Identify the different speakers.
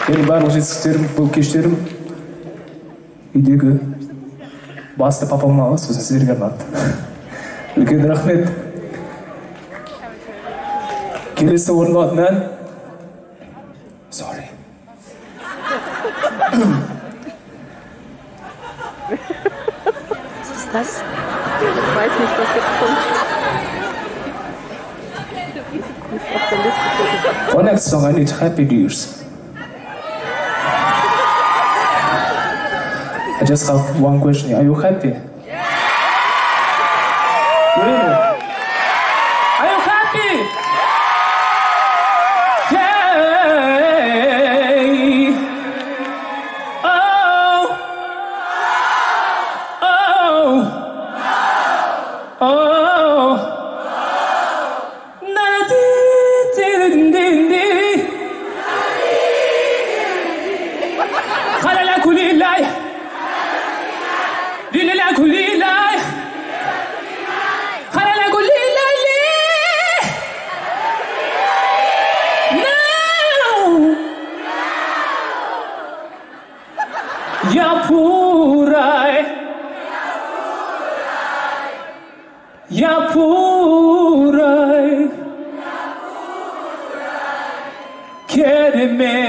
Speaker 1: Benim bарлық жетістіктерім, бұл кештерім үйдегі басты папама, сосын сіздерге арнады. Үлкен рахмет. Келесі орындалатын ән. Sorry.
Speaker 2: Was ist das? Ich weiß nicht, was jetzt kommt. Auf der Liste.
Speaker 1: For next song, I need happy tears. I just have one question. Are you happy? Really? Are you happy? Yay! Oh! Oh! Oh! Halala kulilay. Dilala kulilay. Halala kulilay. Now. Yapuray. Yapuray. Kereme.